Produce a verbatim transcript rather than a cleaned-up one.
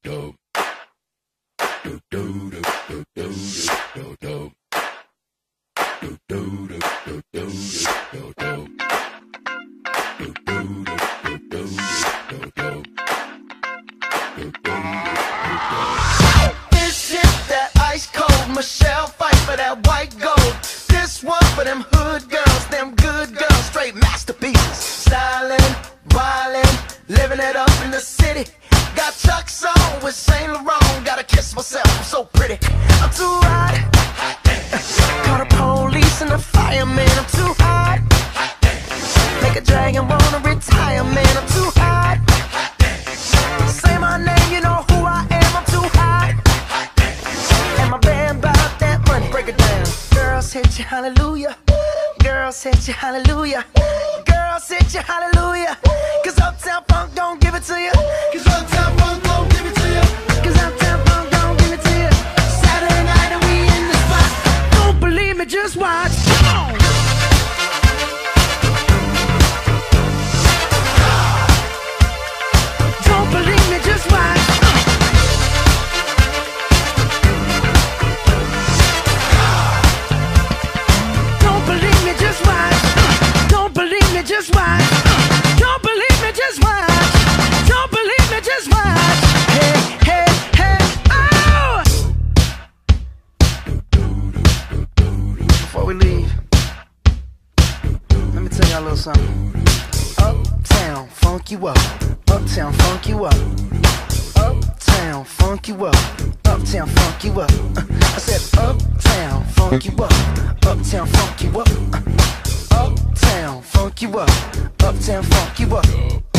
Michelle fight for that white gold. This one for them hood girls, them good girls, straight masterpieces. Stylin', wildin', living it up in the city. Got Chuck's on with Saint Laurent. Gotta kiss myself, I'm so pretty. I'm too hot. Call the police and the fireman. I'm too hot. Make a dragon wanna retire, man. I'm too hot. Say my name, you know who I am. I'm too hot. And my band bought that money. Break it down. Girls hit you, hallelujah. Girls hit you, hallelujah. Girls hit you, hallelujah. Cause Uptown Funk don't give it to you. Cause Uptown Funk don't give it to you. Cause Uptown Funk don't give it to you. Saturday night and we in the spot. Don't believe me, just watch. Come on. Don't believe me, just watch. Don't believe me, just watch. Don't believe me, just watch. Don't believe me, just watch. Don't believe me, just watch. Hey, hey, hey, oh! Before we leave, let me tell y'all a little something. Uptown, funk you up. Uptown, funk you up. Uptown, funk you up. Uptown, funk you up. Uh, I said uptown, funk you up. Uptown, funk you up. Uh, uptown, funk you up. Uptown, funk you up.